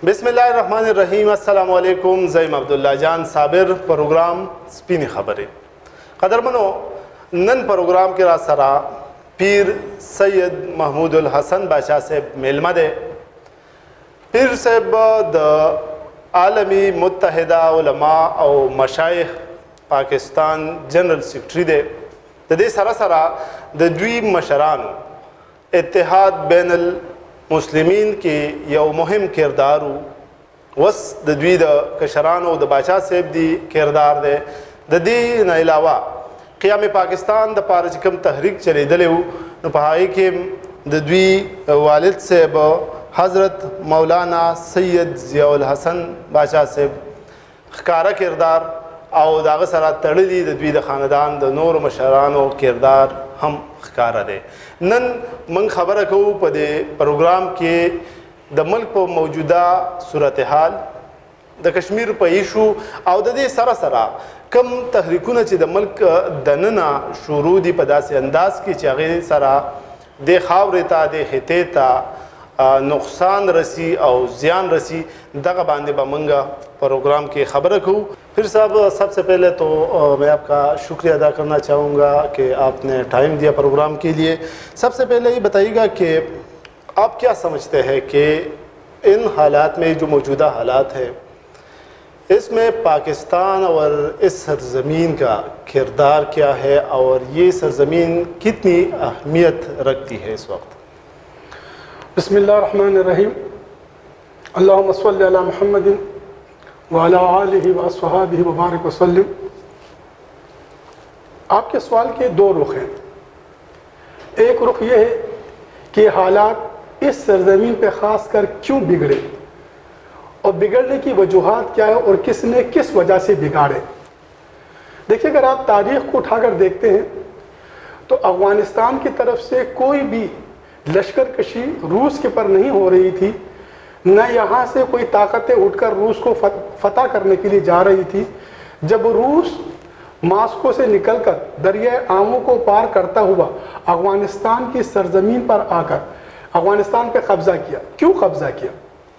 بسم الله الرحمن الرحیم. السلام علیکم. زیم عبدالله جان صابر پروگرام سپینی خبرې. قدرمنو، نن پروگرام کې را سره پیر سید محمود الحسن بادشاہ صاحب میلمه دی. پیر صاحب د عالمی متحده علماء او مشایخ پاکستان جنرل سیکرټری دی. د دې سره سره د دوی مشرانو اتحاد بین المسلمین کې یو مهم کردار وس د دوی د کشرانو د بادشاہ صاحب دی کردار دی. د دې نه علاوه قیام پاکستان د پاره چې کوم تحریک چلیدلی و نو په هغې کې د دوی والد صاحب حضرت مولانا سید ضیاء الحسن بادشاہ صاحب ښکاره کردار او د هغه سره تړلي د دوی د خاندان د نورو مشرانو کردار هم ښکاره دی. نن موږ خبره کوو په دې پروګرام کې د ملک په موجوده صورتحال، د کشمیر په ایشو او د دې سره سره کم تحریکونه چې د ملک دننه شروع دي په داسې انداز کې چې هغې سره د خاورې ته د خطې ته نقصان رسی او زیان رسی، دغه باندې به موږ پروگرام کے خبر کو. پھر صاحب سب سے پہلے تو میں آپ کا شکریہ ادا کرنا چاہوں گا کہ آپ نے ٹائم دیا پروگرام کے لیے. سب سے پہلے یہ بتائیے گا کہ آپ کیا سمجھتے ہیں کہ ان حالات میں جو موجودہ حالات ہیں اس میں پاکستان اور اس سرزمین کا کردار کیا ہے اور یہ سرزمین کتنی اہمیت رکھتی ہے اس وقت؟ بسم اللہ الرحمن الرحیم. اللہم صلی علی محمد وعلی آلہ واصحابہ وبارک وسلم. آپ کے سوال کے دو رخ ہیں. ایک رخ یہ ہے کہ حالات اس سرزمین پہ خاص کر کیوں بگڑے اور بگڑنے کی وجوہات کیا ہے اور کس نے کس وجہ سے بگاڑے. دیکھیے، اگر آپ تاریخ کو اٹھا کر دیکھتے ہیں تو افغانستان کی طرف سے کوئی بھی لشکر کشی روس کے پر نہیں ہو رہی تھی، نہ یہاں سے کوئی طاقتیں اٹھ کر روس کو فتح کرنے کے لیے جا رہی تھی. جب روس ماسکو سے نکل کر دریائے آمو کو پار کرتا ہوا افغانستان کی سرزمین پر آ کر افغانستان پہ قبضہ کیا. کیوں قبضہ کیا؟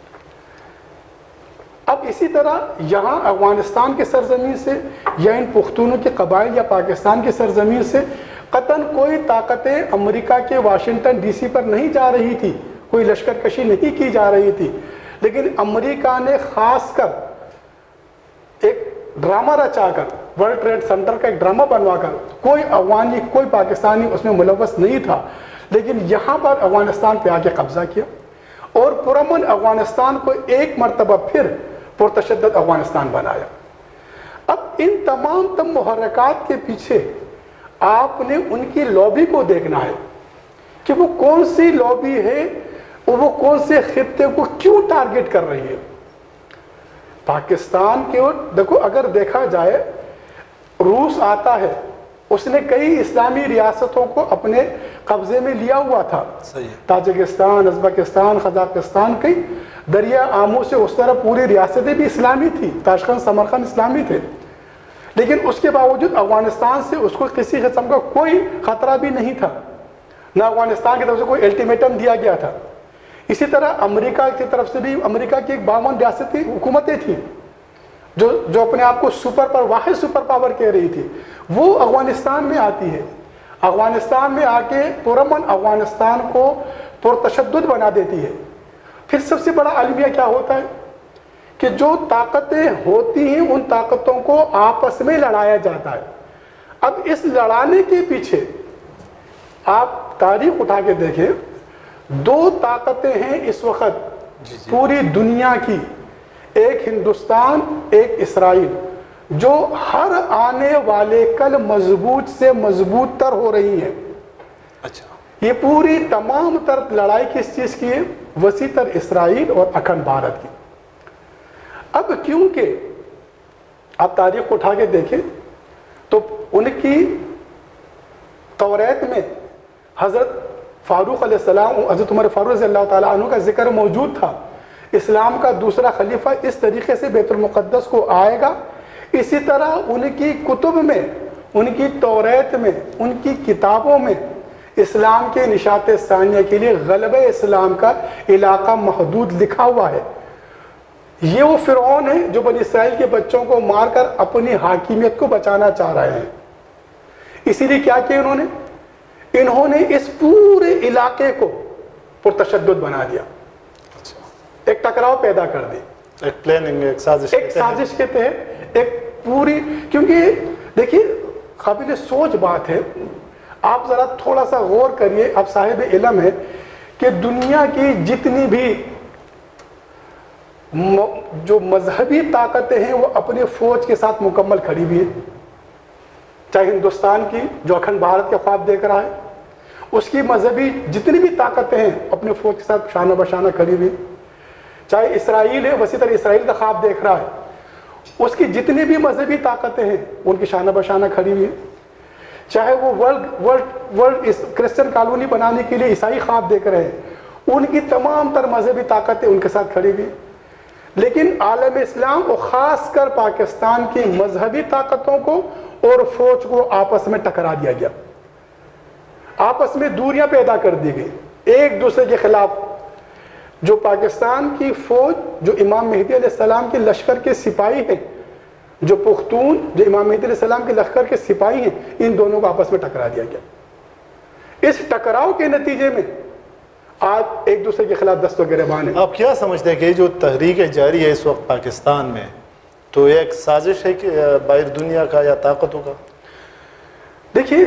اب اسی طرح یہاں افغانستان کے سرزمین سے یا ان پختونوں کے قبائل یا پاکستان کی سرزمین سے قطعاً کوئی طاقتیں امریکہ کے واشنگٹن ڈی سی پر نہیں جا رہی تھی، کوئی لشکر کشی نہیں کی جا رہی تھی. لیکن امریکہ نے خاص کر ایک ڈرامہ رچا کر، ورلڈ ٹریڈ سینٹر کا ایک ڈرامہ بنوا کر، کوئی افغانی کوئی پاکستانی اس میں ملوث نہیں تھا، لیکن یہاں پر افغانستان پہ آ کے قبضہ کیا اور پرامن افغانستان کو ایک مرتبہ پھر پرتشدد افغانستان بنایا. اب ان تمام محرکات کے پیچھے آپ نے ان کی لابی کو دیکھنا ہے کہ وہ کون سی لابی ہے اور وہ کون سے خطے کو کیوں ٹارگٹ کر رہی ہے. پاکستان کے دیکھو، اگر دیکھا جائے روس آتا ہے، اس نے کئی اسلامی ریاستوں کو اپنے قبضے میں لیا ہوا تھا. تاجکستان، ازبکستان، قزاقستان، کئی دریا آمو سے اس طرح پوری ریاستیں بھی اسلامی تھی، تاشقند، سمرقند اسلامی تھے. لیکن اس کے باوجود افغانستان سے اس کو کسی قسم کا کوئی خطرہ بھی نہیں تھا، نہ افغانستان کی طرف سے کوئی الٹیمیٹم دیا گیا تھا. اسی طرح امریکہ کی طرف سے بھی امریکہ کی ایک 52 ریاستی حکومتیں تھیں جو اپنے آپ کو واحد سپر پاور کہہ رہی تھی، وہ افغانستان میں آتی ہے. افغانستان میں آ کے پرامن افغانستان کو پرتشدد بنا دیتی ہے. پھر سب سے بڑا المیہ کیا ہوتا ہے کہ جو طاقتیں ہوتی ہیں ان طاقتوں کو آپس میں لڑایا جاتا ہے. اب اس لڑانے کے پیچھے آپ تاریخ اٹھا کے دیکھیں، دو طاقتیں ہیں اس وقت پوری دنیا کی، ایک ہندوستان، ایک اسرائیل، جو ہر آنے والے کل مضبوط سے مضبوط تر ہو رہی ہیں. اچھا، یہ پوری تمام تر لڑائی کس چیز کی ہے؟ وسیع تر اسرائیل اور اکھنڈ بھارت کی. اب کیونکہ آپ تاریخ کو اٹھا کے دیکھیں تو ان کی توریت میں حضرت فاروق علیہ السلام، حضرت عمر فاروق رضی اللہ تعالیٰ عنہ کا ذکر موجود تھا. اسلام کا دوسرا خلیفہ اس طریقے سے بیت المقدس کو آئے گا. اسی طرح ان کی کتب میں، ان کی توریت میں، ان کی کتابوں میں اسلام کے نشاط ثانیہ کے لیے غلبہ اسلام کا علاقہ محدود لکھا ہوا ہے. یہ وہ فرعون ہے جو بنی اسرائیل کے بچوں کو مار کر اپنی حاکمیت کو بچانا چاہ رہے ہیں. اسی لیے کیا کیا انہوں نے اس پورے علاقے کو پرتشدد بنا دیا, ایک ٹکراؤ پیدا کر دی, ایک پلاننگ, ایک سازش کے تحت ایک پوری. کیونکہ دیکھیے قابل سوچ بات ہے, آپ ذرا تھوڑا سا غور کریے, آپ صاحب علم ہے کہ دنیا کی جتنی بھی جو مذہبی طاقتیں ہیں وہ اپنی فوج کے ساتھ مکمل کھڑی ہوئی ہیں. چاہے ہندوستان کی جو اکھنڈ بھارت کے خواب دیکھ رہا ہے, اس کی مذہبی جتنی بھی طاقتیں ہیں اپنے فوج کے ساتھ شانہ بشانہ کھڑی ہوئی. چاہے اسرائیل ہے, وسیع تر اسرائیل کا خواب دیکھ رہا ہے, اس کی جتنی بھی مذہبی طاقتیں ہیں ان کی شانہ بشانہ کھڑی ہوئی. چاہے وہ ورلڈ کرسچن کالونی بنانے کے لیے عیسائی خواب دیکھ رہے ہیں, ان کی تمام تر مذہبی طاقتیں ان کے ساتھ کھڑی ہوئی. لیکن عالم اسلام اور خاص کر پاکستان کی مذہبی طاقتوں کو اور فوج کو آپس میں ٹکرا دیا گیا, آپس میں دوریاں پیدا کر دی گئی ایک دوسرے کے خلاف. جو پاکستان کی فوج جو امام مہدی علیہ السلام کے لشکر کے سپاہی ہیں, جو پختون جو امام مہدی علیہ السلام کے لشکر کے سپاہی ہیں, ان دونوں کو آپس میں ٹکرا دیا گیا. اس ٹکراؤ کے نتیجے میں آج ایک دوسرے کے خلاف دست و گریبان ہیں. آپ کیا سمجھتے ہیں کہ جو تحریک جاری ہے اس وقت پاکستان میں, تو ایک سازش ہے کہ باہر دنیا کا یا طاقتوں کا؟ دیکھیے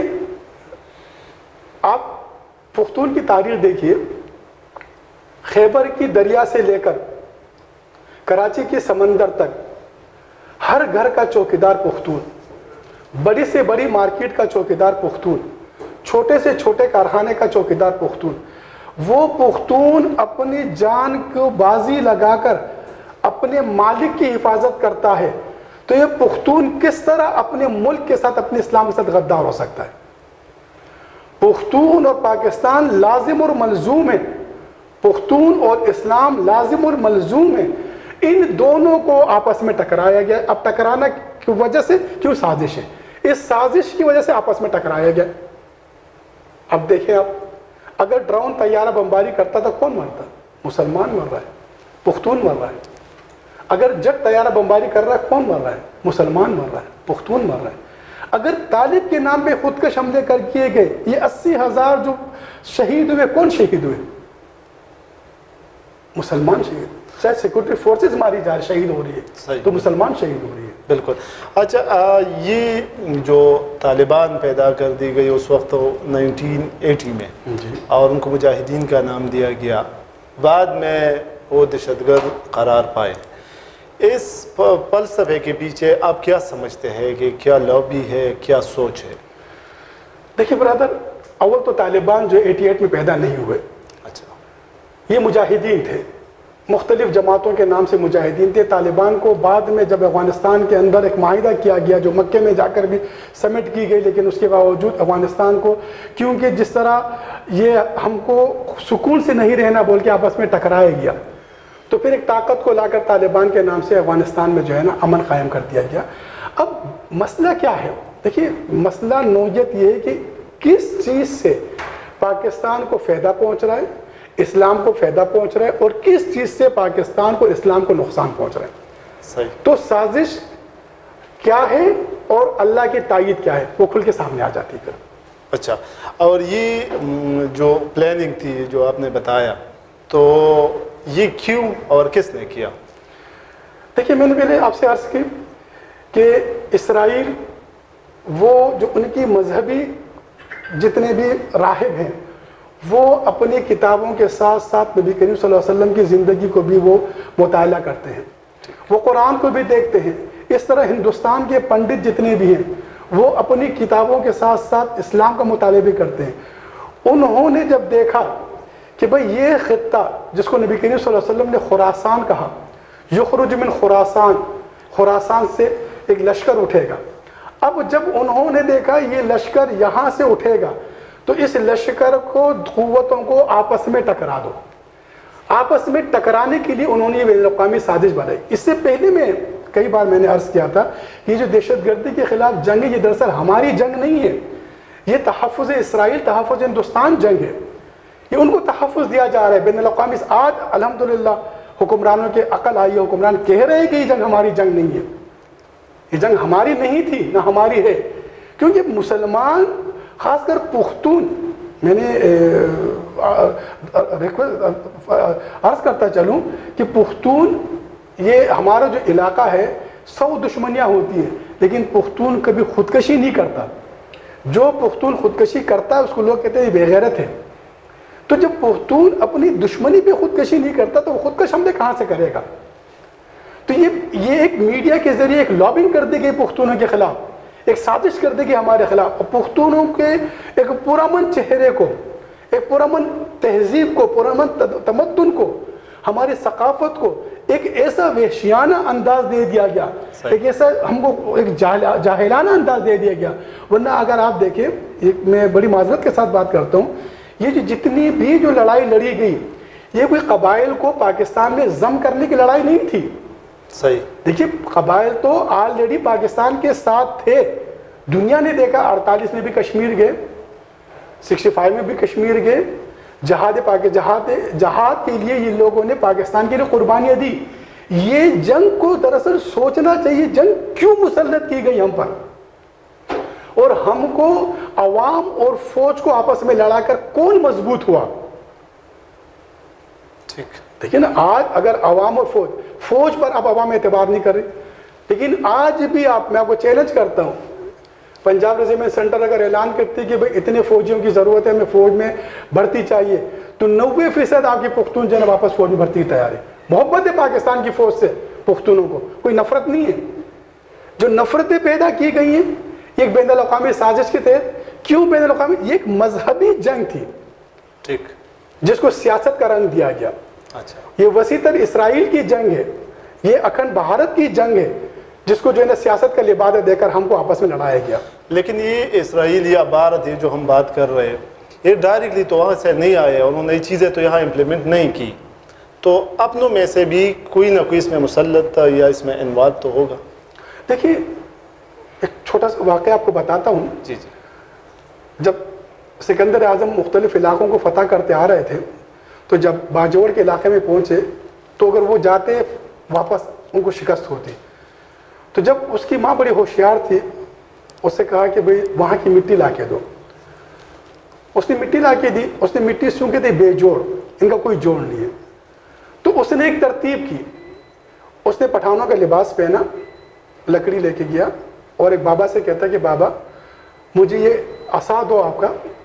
آپ پختون کی تاریخ دیکھیے, خیبر کی دریا سے لے کر کراچی کے سمندر تک ہر گھر کا چوکیدار پختون, بڑی سے بڑی مارکیٹ کا چوکیدار پختون, چھوٹے سے چھوٹے کارخانے کا چوکیدار پختون. وہ پختون اپنی جان کو بازی لگا کر اپنے مالک کی حفاظت کرتا ہے, تو یہ پختون کس طرح اپنے ملک کے ساتھ, اپنے اسلام کے ساتھ غدار ہو سکتا ہے؟ پختون اور پاکستان لازم اور ملزوم ہیں, پختون اور اسلام لازم اور ملزوم ہیں. ان دونوں کو آپس میں ٹکرایا گیا. اب ٹکرانا کی وجہ سے کیوں؟ سازش ہے, اس سازش کی وجہ سے آپس میں ٹکرایا گیا. اب دیکھیں آپ, اگر ڈرون طیارہ بمباری کرتا تو کون مرتا؟ مسلمان مر رہا ہے, پختون مر رہا ہے. اگر جٹ طیارہ بمباری کر رہا ہے کون مر رہا ہے؟ مسلمان مر رہا ہے, پختون مر رہا ہے. اگر طالب کے نام پہ خودکش حملے کر کیے گئے, یہ 80,000 جو شہید ہوئے, کون شہید ہوئے؟ مسلمان شہید. چاہے سیکورٹی فورسز ماری جا رہی, شہید ہو رہی ہے, تو مسلمان شہید ہو رہی ہے. بالکل. اچھا, یہ جو طالبان پیدا کر دی گئی اس وقت 1980 میں, اور ان کو مجاہدین کا نام دیا گیا, بعد میں وہ دہشت گرد قرار پائے. اس فلسفے کے پیچھے آپ کیا سمجھتے ہیں کہ کیا لابی ہے, کیا سوچ ہے؟ دیکھیں برادر, اول تو طالبان جو 88 میں پیدا نہیں ہوئے, اچھا, یہ مجاہدین تھے, مختلف جماعتوں کے نام سے مجاہدین تھے. طالبان کو بعد میں جب افغانستان کے اندر ایک معاہدہ کیا گیا, جو مکے میں جا کر بھی سمٹ کی گئی, لیکن اس کے باوجود افغانستان کو, کیونکہ جس طرح یہ ہم کو سکون سے نہیں رہنا بول کے آپس میں ٹکرایا گیا, تو پھر ایک طاقت کو لا کر طالبان کے نام سے افغانستان میں جو ہے نا امن قائم کر دیا گیا. اب مسئلہ کیا ہے؟ دیکھیے مسئلہ نوعیت یہ ہے کہ کس چیز سے پاکستان کو فائدہ پہنچ رہا ہے, اسلام کو فائدہ پہنچ رہا ہے, اور کس چیز سے پاکستان کو اسلام کو نقصان پہنچ رہا ہے. صحیح. تو سازش کیا ہے اور اللہ کی تائید کیا ہے, وہ کھل کے سامنے آ جاتی ہے. اچھا, اور یہ جو پلاننگ تھی جو آپ نے بتایا, تو یہ کیوں اور کس نے کیا؟ دیکھیے میں نے پہلے آپ سے عرض کی کہ اسرائیل وہ جو ان کی مذہبی جتنے بھی راہب ہیں, وہ اپنی کتابوں کے ساتھ ساتھ نبی کریم صلی اللہ علیہ وسلم کی زندگی کو بھی وہ مطالعہ کرتے ہیں, وہ قرآن کو بھی دیکھتے ہیں. اس طرح ہندوستان کے پنڈت جتنے بھی ہیں وہ اپنی کتابوں کے ساتھ ساتھ اسلام کا مطالعہ بھی کرتے ہیں. انہوں نے جب دیکھا کہ بھئی یہ خطہ جس کو نبی کریم صلی اللہ علیہ وسلم نے خراسان کہا, یخرج من خراسان, خراسان سے ایک لشکر اٹھے گا. اب جب انہوں نے دیکھا یہ لشکر یہاں سے اٹھے گا, تو اس لشکر کو قوتوں کو آپس میں ٹکرا دو. آپس میں ٹکرانے کے لیے انہوں نے یہ بین الاقوامی سازش بنائی. اس سے پہلے میں کئی بار میں نے عرض کیا تھا کہ یہ جو دہشت گردی کے خلاف جنگ ہے, یہ دراصل ہماری جنگ نہیں ہے, یہ تحفظ اسرائیل, تحفظ ہندوستان جنگ ہے. یہ ان کو تحفظ دیا جا رہا ہے بین الاقوامی. آج الحمدللہ حکمرانوں کے عقل آئی ہے, حکمران کہہ رہے ہیں کہ یہ جنگ ہماری جنگ نہیں ہے, یہ جنگ ہماری نہیں تھی نہ ہماری ہے. کیونکہ مسلمان خاص کر پختون, میں نے عرض کرتا چلوں کہ پختون یہ ہمارا جو علاقہ ہے 100 دشمنیاں ہوتی ہیں لیکن پختون کبھی خودکشی نہیں کرتا. جو پختون خودکشی کرتا ہے اس کو لوگ کہتے ہیں یہ بے غیرت ہے. تو جب پختون اپنی دشمنی پہ خودکشی نہیں کرتا تو وہ خودکش حملے کہاں سے کرے گا؟ تو یہ ایک میڈیا کے ذریعے ایک لابنگ کر دی گئی پختونوں کے خلاف, ایک سازش کر دی گئی ہمارے خلاف, اور پختونوں کے ایک پرامن چہرے کو, ایک پرامن تہذیب کو, پرامن تمدن کو, ہماری ثقافت کو ایک ایسا وحشیانہ انداز دے دیا گیا, ایک ایسا ہم کو ایک جاہلانہ انداز دے دیا گیا. ورنہ اگر آپ دیکھیں, میں بڑی معذرت کے ساتھ بات کرتا ہوں, یہ جتنی بھی جو لڑائی لڑی گئی یہ کوئی قبائل کو پاکستان میں ضم کرنے کی لڑائی نہیں تھی. صحیح. دیکھیے قبائل تو آلریڈی پاکستان کے ساتھ تھے, دنیا نے دیکھا 48 میں بھی کشمیر گئے, 65 میں بھی کشمیر گئے, جہاد کے لیے یہ لوگوں نے پاکستان کے لیے قربانیاں دی. یہ جنگ کو دراصل سوچنا چاہیے, جنگ کیوں مسلط کی گئی ہم پر, اور ہم کو عوام اور فوج کو آپس میں لڑا کر کون مضبوط ہوا؟ ٹھیک. دیکھیں نا, آج اگر عوام اور فوج پر اب عوام اعتبار نہیں کر رہی, لیکن آج بھی میں آپ کو چیلنج کرتا ہوں, پنجاب ریجیمنٹ سینٹر اگر اعلان کرتی ہے کہ بھئی اتنے فوجیوں کی ضرورت ہے, ہمیں فوج میں بھرتی چاہیے, تو 90% آپ کی پختون جو ہے واپس فوج میں بھرتی تیار ہے. محبت ہے پاکستان کی فوج سے پختونوں کو, کوئی نفرت نہیں ہے. جو نفرتیں پیدا کی گئی ہیں یہ ایک بین الاقوامی سازش کے تحت. کیوں بین الاقوامی؟ یہ ایک مذہبی جنگ تھی, ٹھیک, جس کو سیاست کا رنگ دیا گیا. اچھا. یہ وسیع تر اسرائیل کی جنگ ہے, یہ اکھنڈ بھارت کی جنگ ہے, جس کو جو ہے نا سیاست کا لبادہ دے کر ہم کو آپس میں لڑایا گیا. لیکن یہ اسرائیل یا بھارت یہ جو ہم بات کر رہے ہیں یہ ڈائریکٹلی تو وہاں سے نہیں آئے, اور انہوں نے یہ چیزیں تو یہاں امپلیمنٹ نہیں کی, تو اپنوں میں سے بھی کوئی نہ کوئی اس میں مسلط یا اس میں انوالو تو ہوگا. دیکھیے ایک چھوٹا سا واقعہ آپ کو بتاتا ہوں. جی جی. جب سکندر اعظم مختلف علاقوں کو فتح کرتے آ رہے تھے, تو جب باجوڑ کے علاقے میں پہنچے تو اگر وہ جاتے واپس ان کو شکست ہوتی. تو جب اس کی ماں بڑی ہوشیار تھی, اس سے کہا کہ بھئی وہاں کی مٹی لا کے دو. اس نے مٹی لا کے دی. اس نے مٹی سوں کے دی بے جوڑ, ان کا کوئی جوڑ نہیں ہے. تو اس نے ایک ترتیب کی, اس نے پٹھانوں کا لباس پہنا, لکڑی لے کے گیا اور ایک بابا سے کہتا کہ بابا مجھے یہ عصا دو آپ کا,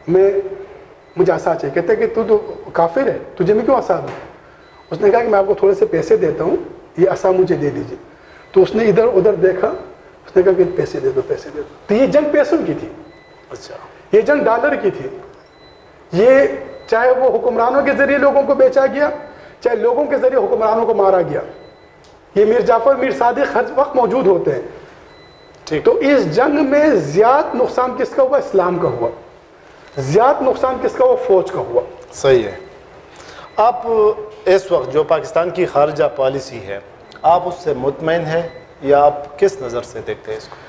مجھے عصا چاہیے. کہتے کہ تو کافر ہے, تجھے میں کیوں عصا دوں؟ اس نے کہا کہ میں آپ کو تھوڑے سے پیسے دیتا ہوں, یہ عصا مجھے دے دیجیے. تو اس نے ادھر ادھر دیکھا, اس نے کہا کہ پیسے دے دو, پیسے دے دو. تو یہ جنگ پیسوں کی تھی. اچھا. یہ جنگ ڈالر کی تھی. یہ چاہے وہ حکمرانوں کے ذریعے لوگوں کو بیچا گیا, چاہے لوگوں کے ذریعے حکمرانوں کو مارا گیا. یہ میر جعفر, میر صادق ہر وقت موجود ہوتے ہیں. تو اس جنگ میں زیادہ نقصان کس کا ہوا؟ اسلام کا ہوا. زیادہ نقصان کس کا ہوا؟ فوج کا ہوا. صحیح ہے. آپ اس وقت جو پاکستان کی خارجہ پالیسی ہے آپ اس سے مطمئن ہیں یا آپ کس نظر سے دیکھتے ہیں اس کو؟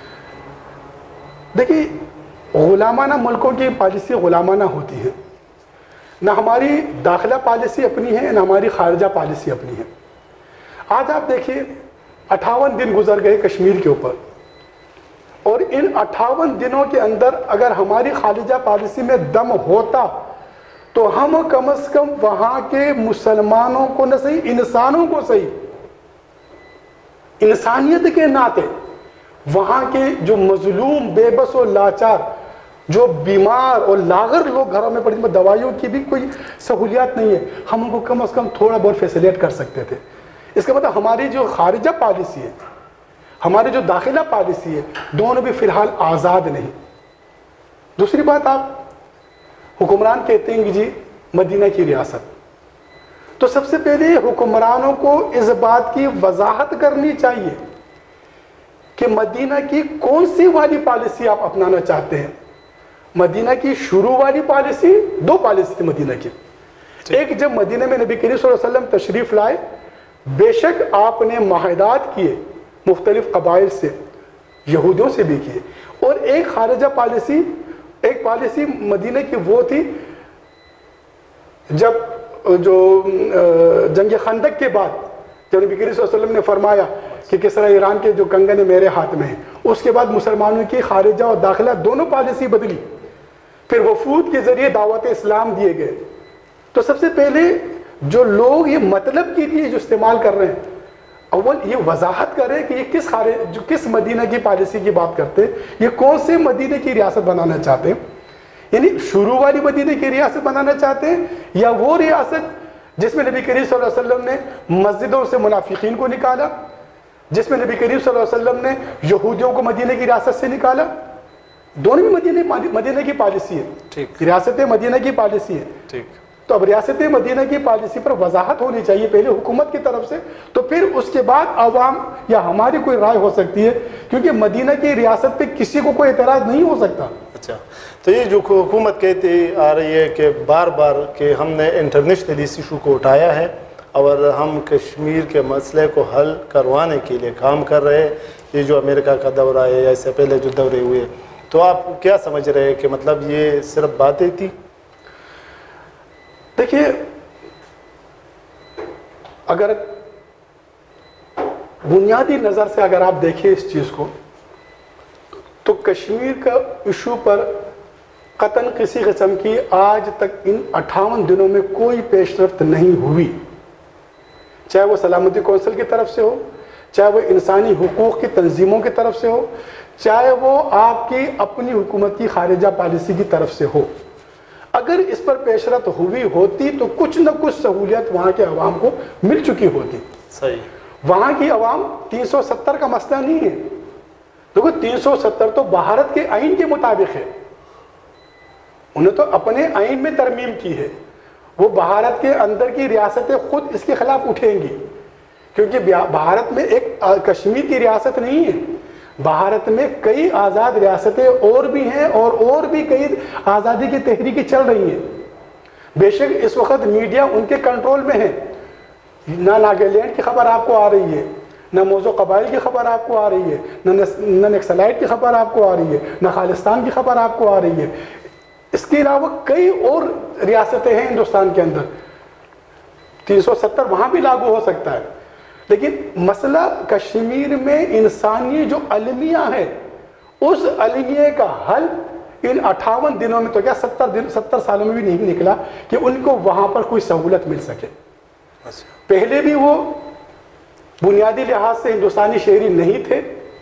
دیکھیے غلامانہ ملکوں کی پالیسی غلامانہ ہوتی ہے. نہ ہماری داخلہ پالیسی اپنی ہے, نہ ہماری خارجہ پالیسی اپنی ہے. آج آپ دیکھیے 58 دن گزر گئے کشمیر کے اوپر, اور ان 58 دنوں کے اندر اگر ہماری خارجہ پالیسی میں دم ہوتا تو ہم کم از کم وہاں کے مسلمانوں کو نہ صحیح, انسانوں کو صحیح, انسانیت کے ناطے وہاں کے جو مظلوم, بے بس و لاچار, جو بیمار اور لاغر لوگ گھروں میں پڑے, دوائیوں کی بھی کوئی سہولیات نہیں ہے, ہم ان کو کم از کم تھوڑا بہت فیسیلیٹ کر سکتے تھے. اس کا مطلب ہماری جو خارجہ پالیسی ہے, ہماری جو داخلہ پالیسی ہے, دونوں بھی فی الحال آزاد نہیں. دوسری بات, آپ حکمران کہتے ہیں کہ جی مدینہ کی ریاست, تو سب سے پہلے حکمرانوں کو اس بات کی وضاحت کرنی چاہیے کہ مدینہ کی کون سی والی پالیسی آپ اپنانا چاہتے ہیں. مدینہ کی شروع والی پالیسی, 2 پالیسی تھی مدینہ کی. ایک جب مدینہ میں نبی کریم صلی اللہ علیہ وسلم تشریف لائے, بے شک آپ نے معاہدات کیے مختلف قبائل سے, یہودیوں سے بھی کیے, اور ایک خارجہ پالیسی, ایک پالیسی مدینہ کی وہ تھی جب جو جنگ خندق کے بعد جب نبی کریم صلی اللہ علیہ وسلم نے فرمایا کہ کسرا ایران کے جو کنگن میرے ہاتھ میں ہیں، اس کے بعد مسلمانوں کی خارجہ اور داخلہ دونوں پالیسی بدلی، پھر وفود کے ذریعے دعوت اسلام دیے گئے. تو سب سے پہلے جو لوگ یہ مطلب کے لیے جو استعمال کر رہے ہیں، اول یہ وضاحت کریں کہ یہ کس مدینہ کی پالیسی کی بات کرتے ہیں، یہ کون سے مدینہ کی ریاست بنانا چاہتے ہیں. یعنی شروع والی مدینہ کی ریاست بنانا چاہتے ہیں، یا وہ ریاست جس میں نبی کریم صلی اللہ علیہ وسلم نے مسجدوں سے منافقین کو نکالا، جس میں نبی کریم صلی اللہ علیہ وسلم نے یہودیوں کو مدینہ کی ریاست سے نکالا. دونوں مدینہ کی پالیسی ہے، ریاست مدینہ کی پالیسی ہے. تو اب ریاست مدینہ کی پالیسی پر وضاحت ہونی چاہیے پہلے حکومت کی طرف سے، تو پھر اس کے بعد عوام یا ہماری کوئی رائے ہو سکتی ہے، کیونکہ مدینہ کی ریاست پہ کسی کو کوئی اعتراض نہیں ہو سکتا. اچھا، تو یہ جو حکومت کہتی آ رہی ہے کہ بار بار کہ ہم نے انٹرنیشنل اس ایشو کو اٹھایا ہے اور ہم کشمیر کے مسئلے کو حل کروانے کے لیے کام کر رہے ہیں، یہ جو امریکہ کا دورہ ہے یا اس سے پہلے جو دورے ہوئے، تو آپ کیا سمجھ رہے ہیں کہ مطلب یہ صرف باتیں تھی؟ دیکھیے، اگر بنیادی نظر سے اگر آپ دیکھیں اس چیز کو، تو کشمیر کا ایشو پر قطعاً کسی قسم کی آج تک ان 58 دنوں میں کوئی پیش رفت نہیں ہوئی، چاہے وہ سلامتی کونسل کی طرف سے ہو، چاہے وہ انسانی حقوق کی تنظیموں کی طرف سے ہو، چاہے وہ آپ کی اپنی حکومت کی خارجہ پالیسی کی طرف سے ہو. اگر اس پر پیش رفت ہوئی ہوتی تو کچھ نہ کچھ سہولیت وہاں کے عوام کو مل چکی ہوتی. صحیح. وہاں کی عوام 370 کا مسئلہ نہیں ہے. دیکھو 370 تو بھارت کے آئین کے مطابق ہے، انہیں تو اپنے آئین میں ترمیم کی ہے. وہ بھارت کے اندر کی ریاستیں خود اس کے خلاف اٹھیں گی، کیونکہ بھارت میں ایک کشمیر کی ریاست نہیں ہے، بھارت میں کئی آزاد ریاستیں اور بھی ہیں اور بھی کئی آزادی کی تحریکیں چل رہی ہیں. بے شک اس وقت میڈیا ان کے کنٹرول میں ہے، نہ ناگالینڈ کی خبر آپ کو آ رہی ہے، نہ موضوع قبائل کی خبر آپ کو آ رہی ہے، نہ نکسلائٹ کی خبر آپ کو آ رہی ہے، نہ خالستان کی خبر آپ کو آ رہی ہے. اس کے علاوہ کئی اور ریاستیں ہیں ہندوستان کے اندر، 370 وہاں بھی لاگو ہو سکتا ہے. لیکن مسئلہ کشمیر میں انسانی جو المیہ ہے، اس المیہ کا حل ان 58 دنوں میں تو کیا 70 سالوں میں بھی نہیں نکلا کہ ان کو وہاں پر کوئی سہولت مل سکے. پہلے بھی وہ بنیادی لحاظ سے ہندوستانی شہری نہیں تھے،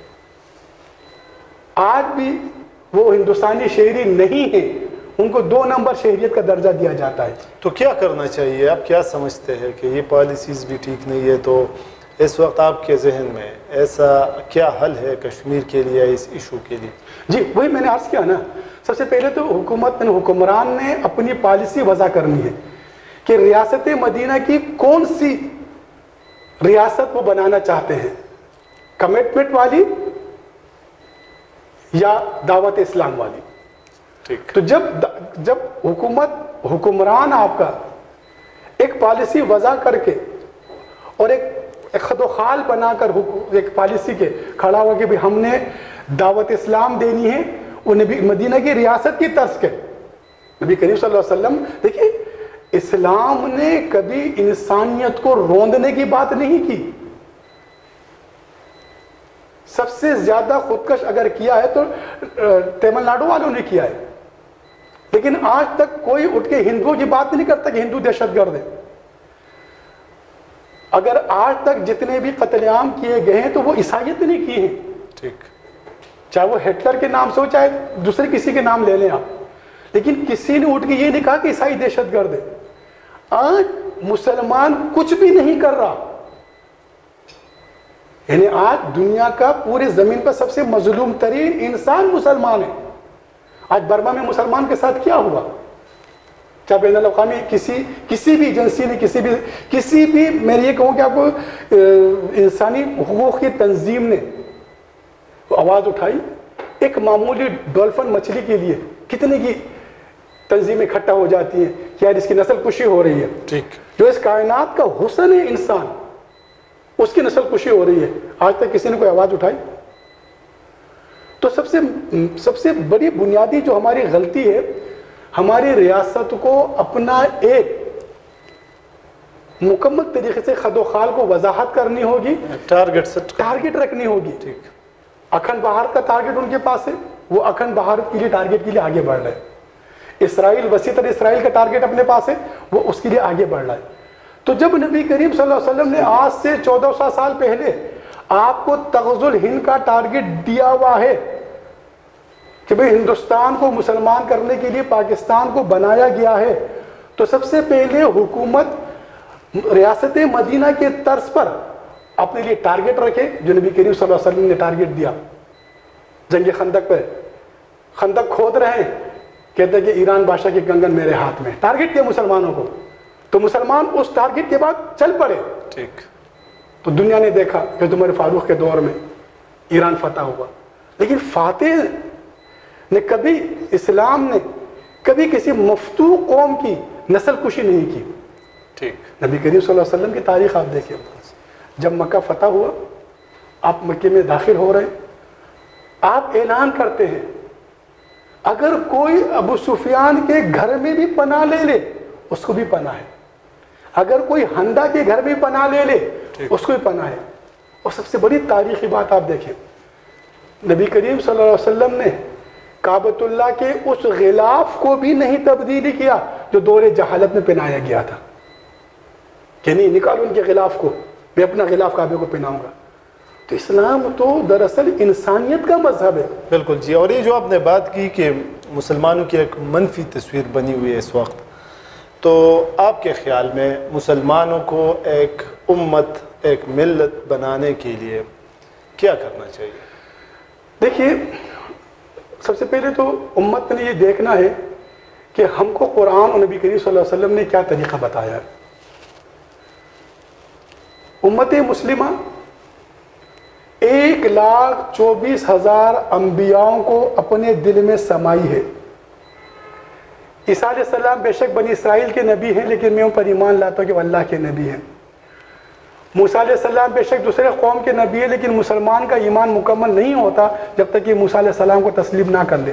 آج بھی وہ ہندوستانی شہری نہیں ہیں، ان کو 2 نمبر شہریت کا درجہ دیا جاتا ہے. تو کیا کرنا چاہیے؟ آپ کیا سمجھتے ہیں کہ یہ پالیسیز بھی ٹھیک نہیں ہے، تو اس وقت آپ کے ذہن میں ایسا کیا حل ہے کشمیر کے لیے اس ایشو کے لیے؟ جی وہی میں نے عرض کیا نا، سب سے پہلے تو حکمران نے اپنی پالیسی وضع کرنی ہے کہ ریاست مدینہ کی کون سی ریاست وہ بنانا چاہتے ہیں، کمٹمنٹ والی یا دعوت اسلام والی. تو جب حکمران آپ کا ایک پالیسی وضع کر کے اور ایک خد و خال بنا کر ایک پالیسی کے کھڑا ہوا کہ ہم نے دعوت اسلام دینی ہے، وہ نبی مدینہ کی ریاست کی طرز کے نبی کریم صلی اللہ علیہ وسلم، دیکھیے اسلام نے کبھی انسانیت کو روندنے کی بات نہیں کی. سب سے زیادہ خودکش اگر کیا ہے تو تمل ناڈو والوں نے کیا ہے، لیکن آج تک کوئی اٹھ کے ہندوؤں کی بات نہیں کرتا کہ ہندو دہشت گرد ہے. اگر آج تک جتنے بھی قتل عام کیے گئے ہیں تو وہ عیسائیت نے کیے ہیں، ٹھیک، چاہے وہ ہٹلر کے نام سے ہو چاہے دوسرے کسی کے نام لے لیں آپ، لیکن کسی نے اٹھ کے یہ نہیں کہا کہ عیسائی دہشت گرد ہے. آج مسلمان کچھ بھی نہیں کر رہا، یعنی آج دنیا کا پورے زمین پر سب سے مظلوم ترین انسان مسلمان ہے. آج برما میں مسلمان کے ساتھ کیا ہوا؟ چاہے بین الاقوامی کسی بھی ایجنسی نے کسی بھی میں یہ کہوں کہ آپ کو انسانی حقوق کی تنظیم نے آواز اٹھائی. ایک معمولی ڈولفن مچھلی کے لیے کتنے کی تنظیمیں اکٹھا ہو جاتی ہیں کہ یار اس کی نسل کشی ہو رہی ہے، ٹھیک، جو اس کائنات کا حسن ہے انسان، اس کی نسل کشی ہو رہی ہے. آج تک کسی نے کوئی آواز اٹھائی؟ تو سب سے بڑی بنیادی جو ہماری غلطی ہے، ہماری ریاست کو اپنا ایک مکمل طریقے سے خد و خال کو وضاحت کرنی ہوگی، ٹارگٹ رکھنی ہوگی. ٹھیک. اکھنڈ بھارت کا ٹارگٹ ان کے پاس ہے، وہ اکھنڈ بھارت کے لیے ٹارگٹ کے لیے آگے بڑھ رہے ہیں. اسرائیل، وسیع تر اسرائیل کا ٹارگٹ اپنے پاس ہے، وہ اس کے لیے آگے بڑھ رہا ہے. تو جب نبی کریم صلی اللہ علیہ وسلم نے آج سے 1400 سال پہلے آپ کو تغزو الہند کا ٹارگٹ دیا ہوا ہے کہ بھئی ہندوستان کو مسلمان کرنے کے لیے پاکستان کو بنایا گیا ہے، تو سب سے پہلے حکومت ریاست مدینہ کے طرز پر اپنے لیے ٹارگٹ رکھے جو نبی کریم صلی اللہ علیہ وسلم نے ٹارگٹ دیا. جنگ خندق پہ خندق کھود رہے ہیں، کہتے ہیں کہ ایران بادشاہ کے کنگن میرے ہاتھ میں. ٹارگٹ دیا مسلمانوں کو، تو مسلمان اس ٹارگٹ کے بعد چل پڑے. ٹھیک. تو دنیا نے دیکھا کہ عمر فاروق کے دور میں ایران فتح ہوا، لیکن فاتح نے کبھی، اسلام نے کبھی کسی مفتو قوم کی نسل کشی نہیں کی. ٹھیک. نبی کریم صلی اللہ علیہ وسلم کی تاریخ آپ دیکھیں، جب مکہ فتح ہوا، آپ مکے میں داخل ہو رہے ہیں، آپ اعلان کرتے ہیں اگر کوئی ابو سفیان کے گھر میں بھی پناہ لے لے اس کو بھی پناہ ہے، اگر کوئی ہندا کے گھر میں پناہ لے لے اس کو بھی پناہ ہے. اور سب سے بڑی تاریخی بات آپ دیکھیں، نبی کریم صلی اللہ علیہ وسلم نے کعبۃ اللہ کے اس غلاف کو بھی نہیں تبدیلی کیا جو دور جہالت میں پہنایا گیا تھا کہ نہیں نکالو ان کے غلاف کو، میں اپنا غلاف کعبے کو پہناؤں گا. تو اسلام تو دراصل انسانیت کا مذہب ہے. بالکل جی. اور یہ جو آپ نے بات کی کہ مسلمانوں کی ایک منفی تصویر بنی ہوئی ہے اس وقت، تو آپ کے خیال میں مسلمانوں کو ایک امت، ایک ملت بنانے کے لیے کیا کرنا چاہیے؟ دیکھیے، سب سے پہلے تو امت نے یہ دیکھنا ہے کہ ہم کو قرآن اور نبی کریم صلی اللہ علیہ وسلم نے کیا طریقہ بتایا ہے. امت مسلمہ 1,24,000 انبیاءوں کو اپنے دل میں سمائی ہے. عیسیٰ علیہ السلام بے شک بنی اسرائیل کے نبی ہیں، لیکن میں ان پر ایمان لاتا ہوں کہ وہ اللہ کے نبی ہیں. موسیٰ علیہ السلام بے شک دوسرے قوم کے نبی ہیں، لیکن مسلمان کا ایمان مکمل نہیں ہوتا جب تک کہ موسیٰ علیہ السلام کو تسلیم نہ کر لے.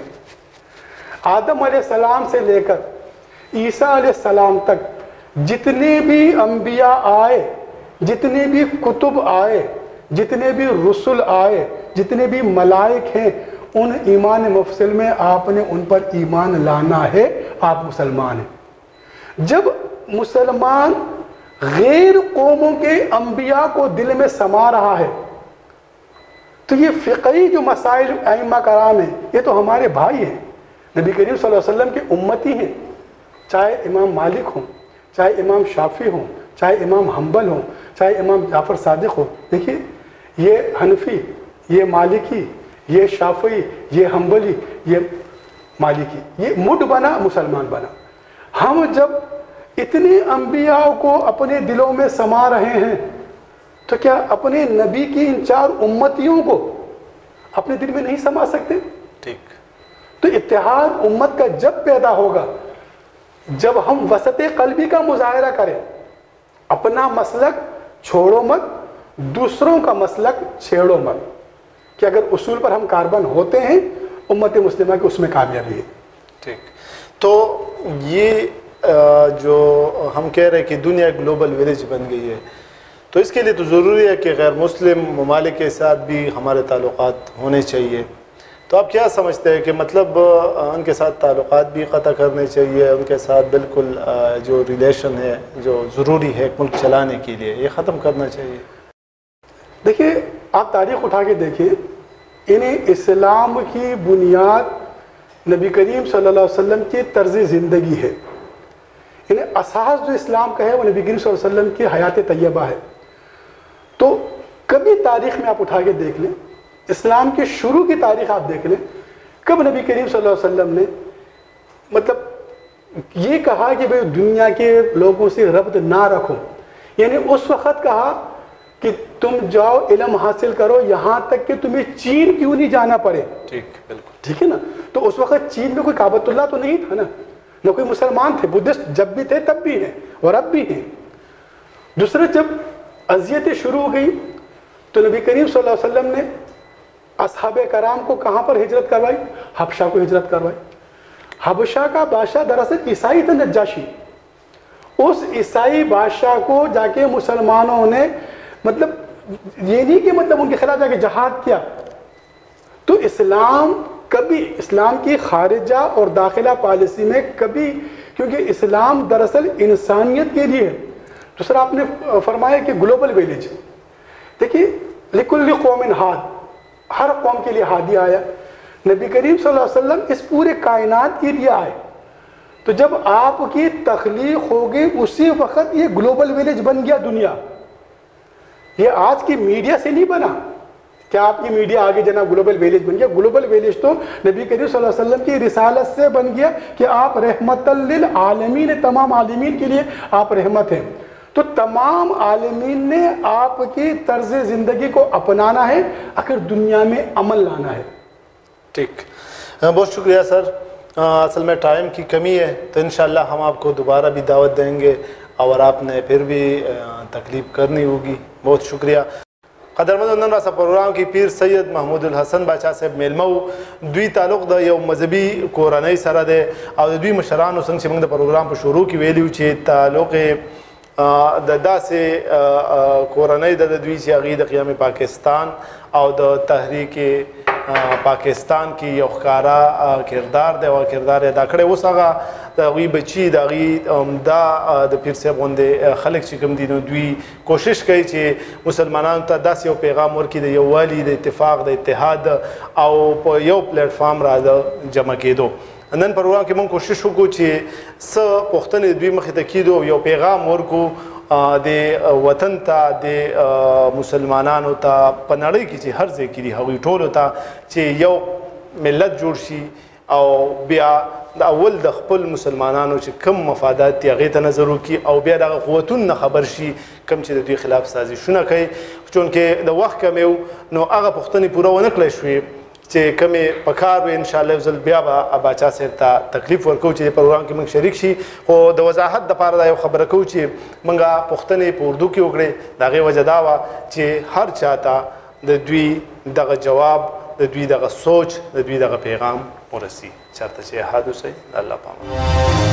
آدم علیہ السلام سے لے کر عیسیٰ علیہ السلام تک جتنے بھی انبیاء آئے، جتنے بھی کتب آئے، جتنے بھی رسل آئے، جتنے بھی ملائک ہیں، ان ایمان مفصل میں آپ نے ان پر ایمان لانا ہے. آپ مسلمان ہیں. جب مسلمان غیر قوموں کے انبیاء کو دل میں سما رہا ہے تو یہ فقہی جو مسائل ائمہ کرام ہیں یہ تو ہمارے بھائی ہیں، نبی کریم صلی اللہ علیہ وسلم کے امتی ہیں. چاہے امام مالک ہوں، چاہے امام شافعی ہوں، چاہے امام حنبل ہوں، چاہے امام جعفر صادق ہو. دیکھیے، یہ حنفی، یہ مالکی، یہ شافعی، یہ حنبلی، یہ مالکی، یہ مڈ بنا، مسلمان بنا. ہم جب اتنے انبیاء کو اپنے دلوں میں سما رہے ہیں تو کیا اپنے نبی کی ان 4 امتیوں کو اپنے دل میں نہیں سما سکتے؟ ٹھیک. تو اتحاد امت کا جب پیدا ہوگا جب ہم وسط قلبی کا مظاہرہ کریں، اپنا مسلک چھوڑو مت، دوسروں کا مسلک چھیڑو مت، کہ اگر اصول پر ہم کاربن ہوتے ہیں امت مسلمہ کی اس میں کامیابی ہے. ٹھیک. تو یہ جو ہم کہہ رہے ہیں کہ دنیا گلوبل ویلیج بن گئی ہے، تو اس کے لیے تو ضروری ہے کہ غیر مسلم ممالک کے ساتھ بھی ہمارے تعلقات ہونے چاہیے. تو آپ کیا سمجھتے ہیں کہ مطلب ان کے ساتھ تعلقات بھی قطع کرنے چاہیے، ان کے ساتھ بالکل جو ریلیشن ہے جو ضروری ہے ملک چلانے کے لیے یہ ختم کرنا چاہیے؟ دیکھیے، آپ تاریخ اٹھا کے دیکھیں، انہیں اسلام کی بنیاد نبی کریم صلی اللہ علیہ وسلم کی طرز زندگی ہے. انہیں اساس جو اسلام کا ہے وہ نبی کریم صلی اللہ علیہ وسلم کی حیات طیبہ ہے. تو کبھی تاریخ میں آپ اٹھا کے دیکھ لیں، اسلام کے شروع کی تاریخ آپ دیکھ لیں، کب نبی کریم صلی اللہ علیہ وسلم نے مطلب یہ کہا کہ بھئی دنیا کے لوگوں سے ربط نہ رکھو. یعنی اس وقت کہا کہ تم جاؤ علم حاصل کرو یہاں تک کہ تمہیں چین کیوں نہیں جانا پڑے. ٹھیک، بالکل ٹھیک ہے نا. تو اس وقت چین میں کوئی کعبۃ اللہ تو نہیں تھا نا، نہ کوئی مسلمان تھے. بدھسٹ جب بھی تھے تب بھی ہیں اور اب بھی ہیں. دوسرے، جب اذیتیں شروع ہو گئی تو نبی کریم صلی اللہ علیہ وسلم نے اصحاب کرام کو کہاں پر ہجرت کروائی؟ حبشہ کو ہجرت کروائی. حبشہ کا بادشاہ دراصل عیسائی تھا، نجاشی. उस ईसाई बादशाह को जाके मुसलमानों ने मतलब ये नहीं कि मतलब उनके खिलाफ जाके जहाद किया। तो इस्लाम कभी, इस्लाम की खारिजा और दाखिला पॉलिसी में कभी, क्योंकि इस्लाम दरअसल इंसानियत के लिए है। दूसरा आपने फरमाया कि ग्लोबल विलेज, देखिए लिकुल्ली कौमिन हाद, हर कौम के लिए हादी आया। नबी करीम सल्लल्लाहु अलैहि वसल्लम इस पूरे कायनात के लिए आए। तो जब आपकी तख्लीक हो गई उसी वक्त ये ग्लोबल विलेज बन गया दुनिया। ये आज की मीडिया से नहीं बना, क्या आपकी मीडिया आगे जना ग्लोबल विलेज बन गया। ग्लोबल विलेज तो नबी करीम सल्लल्लाहु अलैहि वसल्लम की रिसालत से बन गया कि आप रहमतल लिल आलमीन, तमाम आलमीन के लिए आप रहमत हैं। तो तमाम आलमीन ने आपकी तर्ज ज़िंदगी को अपनाना है अगर दुनिया में अमल लाना है। ठीक, बहुत शुक्रिया सर। असल में टाइम की कमी है तो इंशाल्लाह हम आपको दोबारा भी दावत देंगे और आपने फिर भी तकलीफ करनी होगी। बहुत शुक्रिया। कदरमंद नन रासा प्रोग्राम की पीर सैयद महमूदुल हसन बादशाह साहब मेलमऊ दुई ताल्लुक द यौ मजहबी कोरनई सर दे और दुई मशरान संग से प्रोग्राम पर शुरू की वेल्यू चे ताल्लुक दा से कोरनई द दुई से अगीद क़ियाम पाकिस्तान और द तहरीक पाकिस्तान की यौ खारा किरदार दे और किरदार अदा करे उस आगा दी बच्ची दागी दा पीर साहब गोंदे खलक चिकम दिनों दुई कोशिश कई चे मुसलमानों ता दस यो पैगाम और की दे यो वाली दे इत्तेफाक दे इत्तेहाद और यो प्लेटफॉर्म रा जमा के दो नन प्रोग्राम के मन कोशिश को चे स पुख्तन दुई मख तकीदो यो पैगाम और को दे वतन ता दे मुसलमानों ता पनाड़ी की चे हर जे की हवी टोल होता चे यो मिलत जोड़ शी और बिया अव्वल द खपल मुसलमानों चे कम मफादात त्यागे ता नजरों की और बिया दा क़ुव्वतुन न खबर शी कम चे दुई खिलाफ साजिशुन कई चूँकि द वक्त कमेउ नो आगा पुख्तनी पूरा वनकले शुए चे कमे पकार वे इंशाल्लाह जल बिया बाचा से ता तकलीफ वर्को चे प्रोग्राम के मंग शरीक शी हो द वजाहत द पार दा खबर को चे मंगा पुख्तने उर्दू के उगड़े दागे वजदावा चे हर चाहता द दुई दग जवाब द दुई दग सोच द दुई दग पैगाम और रसी चाहता चे हादु से अल्लाह पामा।